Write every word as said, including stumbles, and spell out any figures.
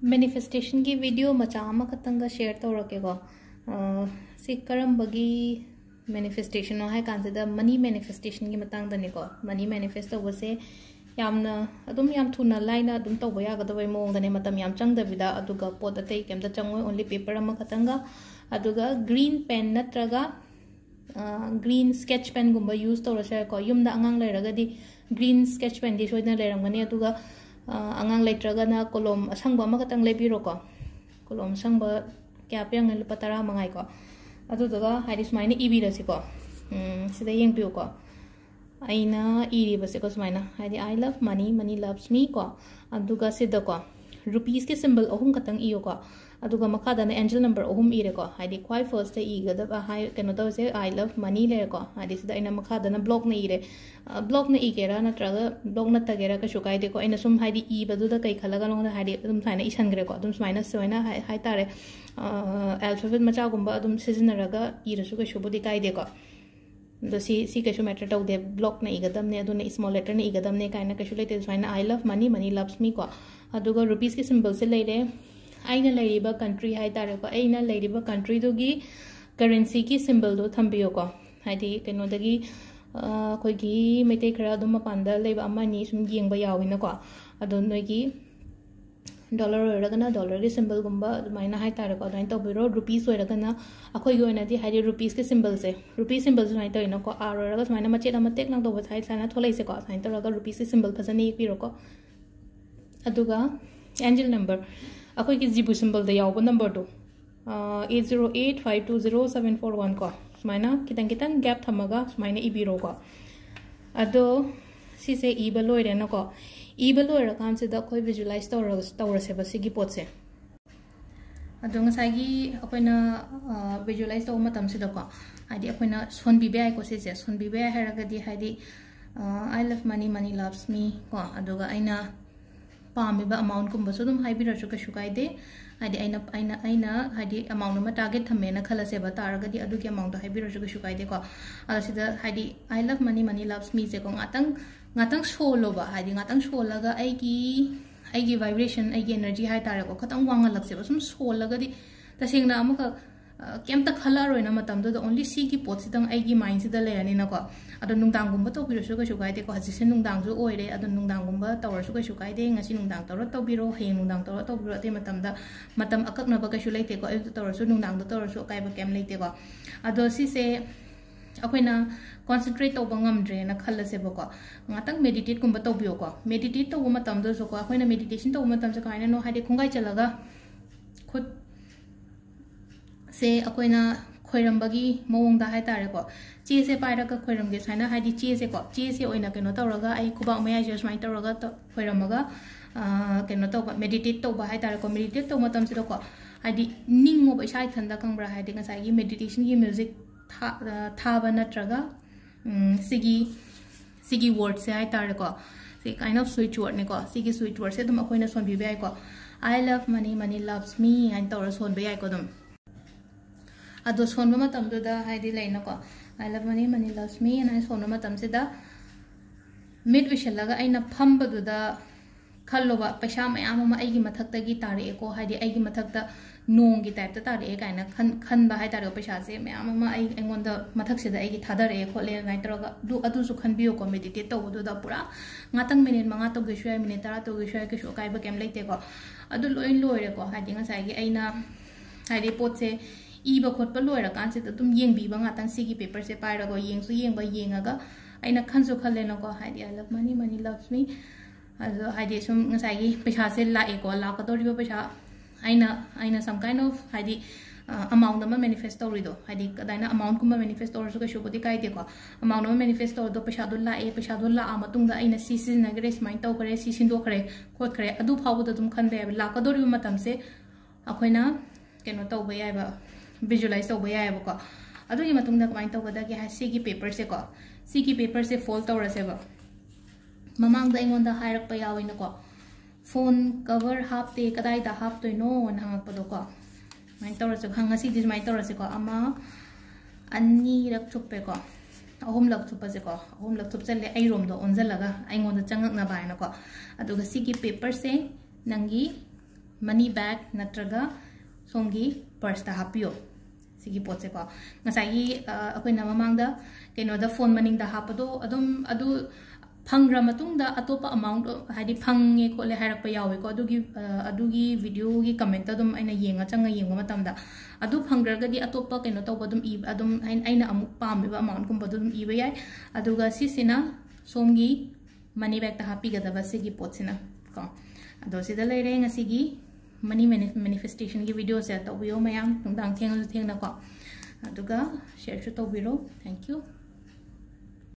manifestation की video मचा अमा खतंगा शेयर तौरकेको सी करम्बगी मैनिफेस्टेशन है कांसिदा मनी मैनिफेस्टेशन की मतंगदनिको मनी मैनिफेस्ट तौबसे यामना अदुम याम थुना लाइना अदुम तौबा यागदबय मोंगदने मतम याम चंगदबिदा अदुगा पोत अतै केमदा चंगोय ओनली पेपर अमा खतंगा अदुगा ग्रीन पेन नत्रगा ग्रीन स्केच पेन गुंबा यूज तौरसे को युमदा अंगांग लेरगदी ग्रीन स्केच पेन दि सोइना लेरंगनी अदुगा अंगांग लेट्रगना कोलम असंग अमा खतंग लेबिरोको कोलम संग क्या पेंग लुपा तरा मंगाई को अदुदगा हाइदि सुमाइना इबिरसिको सिदा येंगपियोको आइना इरिबसेको सुमाइना हाइदि I love money money loves me को अदुगा सिदको रुपीस के सिंबल अहुम खतंग इयोको अदुगा मखादाना एंजल नंबर अहुम इरेको हाइदि क्वाइ फर्स्ट इगदबा हाइ कनो तवसे आई लव मनी लेरेको हाइदि सिदा इना मखादाना ब्लॉक ने इरे ब्लॉक ने इगेरा नत्रगा ब्लॉक नतगेरा कशु काइदेको इना सुम हाइदि इबदुदा कै खलगा लोंदा हाइदि अदुम साइना इसनग्रेको अदुम सुमाइना सोइना हाइ हाइ तारे अल्फाबेट मचा गुंबा अदुम सिजनरगा इरसु कशु बुदि काइदेको दो सी सी कशु मैटर तौदे ब्लॉक ने इगदमने अदुने स्मॉल लेटर ने इगदमने काइना कशु लेते सुमाइना I love money money loves me को अदुगा रुपीस के सिंबल से लेरे आइना लेरिबा कंट्री हाइ तारेको आइना लेरिबा कंट्री दोगी करेंसी की सिंबल दो थंबियोको हाइदि कनोदगी अखोइगी मैते खरा अदुम मपानदा लेबा अमानी सुम येंगबा याविनको अदो नोइगी डॉलर ओइरगना डॉलर के सिंबल गुंबा अदुमाइना हाइ तारेको अदुइन तौबिरो रुपीस ओइरगना अखोइगी ओइनादि हाइदि रुपीस के सिंबल से रुपीस सिंबल सुमाइ तोइनको आर ओइरगा सुमाइना मचेत अमा टेक नंग तौबा साइ साइना थोलैसेको साइन तौरगा रुपीस के सिंबल फसने येपिरोको अदुगा एंजल नंबर अखोइगी जिबु सिंबल द यावबो नंबर दो eight zero eight five two zero seven four one को सुमाइना कितंग कितंग गैप थमगा सुमाइना इबिरो को अदो सिसे इबा लोइरेनको इबा लोइरा कांसिदा अखोइ विजुअलाइज तौर तौरसेबा सिगी पोतसे अदो ngसाइगी अखोइना विजुअलाइज तौ मतम सिदको हाइदि अखोइना सोनबिबे आइको सिसे सोनबिबे हाइरगदि हाइदि I love money money loves me को अदोगा आइना पामिबा अमाउंट कुंबसो दुम हाइबिरसु कशु काइदे हाइदि आइना आइना आइना हाइदि अमाउंट मा टारगेट थमेना खलसेबा तारगदि अदुगी अमाउंट हाइबिरसु कशु काइदे को असिदा हाइदि I love money money loves me से को ngaतंग ngaतंग सोलोबा हाइदि ngaतंग सोलगा आइगी आइगी वाइब्रेशन आइगी एनर्जी हाइ तारको खतंग वांगा लक्सेबा सुम सोलगदि तसेंगना अमुका केमता खलारोइना मतमदो ओनली सी की पोट सितंग आइगी माइंड सिदा लेरनिनाको अदो नुंदांगुंबा तौबिरसु कशु काइदे को हजिसे नुंदांगजु ओइरे अदो नुंदांगुंबा तौरसु कशु काइदे ngasi नुंदांग तौर तौबिरो हे नुंदांग तौर तौबिरो अते मतमदा मतम अककनबा कशु लेते को अयु तौरसु नुंदांग तौरसु काइबा केम लेते को अदो सिसे अखोइना कॉन्सेंट्रेट तौबा ngamdre na खलसेबको ngaतंग मेडिटेट कुंबा तौबियो को मेडिटेट तौबा मतमदो सो को अखोइना मेडिटेशन तौबा मतम से काइना नो हाइदे खुंगाइ चलगा खुद से अखोइना खोइरंबगी मोंगदा हाइ तारेको चे से पाइरका खोइरंगे साइना हाइदि चे से को चे से ओइना केनो तौरगा आई कुबा मया जे स्माइ तौरगा तो खोइरमगा केनो तौबा मेडिटेट तौबा हाइ तारेको मेडिटेट तौ मतम से को हाइदि निंगो बैसाइ थंदा कंब्रा हाइदि ngसाइगी मेडिटेशन की म्यूजिक था थाबा नत्रगा सिगी सिगी वर्ड से हाइ तारेको से काइंड ऑफ स्वीट वर्ड ने को सिगी स्वीट वर्ड से तुम अखोइना सोनबिबे आइ को I love money money loves me हाइ तौर सोनबे आइ को तुम अदो सोनबा मतमदुदा हाइदि लैनको I love money money loves me एन आई सोनबा मतमसिदा मिड विशलगा आइना फंबदुदा खल्लोबा पैसा मयाम अमा आइगी मथक्तगी तारेको हाइदि आइगी मथक्ता नोंगी टाइपता तारे काइना खन खनबा हाइ तारे पैसा से मयाम अमा आइ एंगोंदा मथक्सिदा आइगी थादरे खोले नाइ तरगा दु अदुसु खनबियो को मेडिटेट तौबदुदा पुरा ngaतंग मिनिट मंगा तो गिशय मिनिट तरा तो गिशय किसु काइबा केम लेतेको अदु लोइन लोइरेको हाइदि ngसाइगी आइना हाइदि पोतसे इबा खोटपा लोइरा कांसिदा तुम येंगबिबा ngaतंग सिगी पेपर से पाइरगो येंगसु येंगबा येंगागा आइना खनसु खलेनको हाइदि I love money money loves me अदो हाइदि सुम ngसाइगी पैसा से लाएको लाकदोरिबा पैसा आइना आइना सम काइंड ऑफ हाइदि अमाउंट अमा मैनिफेस्ट तौरिदो हाइदि कदाइना अमाउंट कुंबा मैनिफेस्ट तौरसु कशु बोदि काइदेको अमाउंट अमा मैनिफेस्ट तौरदो पैसा दो लाए पैसा दो ला मतुंगदा आइना सी सिजनगरे स्माइन तौकरे सी सिंदोखरे खोतखरे अदु फावबो तुम खनदे लाकदोरिबा मतम से अखोइना केनो तौबा याइबा विजुअलाइज तौबा याइबको अदुगी मतुंगदा कमाइन तौगदागी हाइ सिगी पेपर से को सिगी पेपर से फोल्ड तौरसेबा ममांगदा इंगोंदा हाइरकपा याविनको फोन कवर हापते कदाइदा हापतोइनो न हंगपदोको माइन तौरसे हंगसी दिस माइन तौरसेको अमा अन्नी रक थुप्पेको अहुम लक थुप्पसेको अहुम लक थुप्चले आई रोमदो ओनजलगा आइंगोंदा चंगकना बाइनको अदुगा सिगी पेपर से नंगी मनी बैग नत्रगा सोंगी पर्स ता हापियो सिगी पोचे को ngसाई अखोइना ममांगदा केनोदा फोन मनिंग दा हापदो अदुम अदु फंग्रा मतुंग दा अतोपा अमाउंट हाइदि फंगे खोले हारप यावे को अदुगी अदुगी वीडियो गी कमेंट अदुम आइना येंगा चंगा येंगा मतमदा अदु फंग्रगदी अतोपा केनो तौबा अदुम इ अदुम आइना अमुक पामेबा अमाउंट कुम अदुम इबा याय अदुगा सिसिना सोमगी मनी बैग ता हापी गदबा सिगी पोचना को अदो सिदा लेरे ngasiगी मनी मैनिफेस्टेशन की वीडियो से तौबियो मयाम तुंगदांग थेंगल थेंगना को अदुगा शेयर चु तौबिरो थैंक यू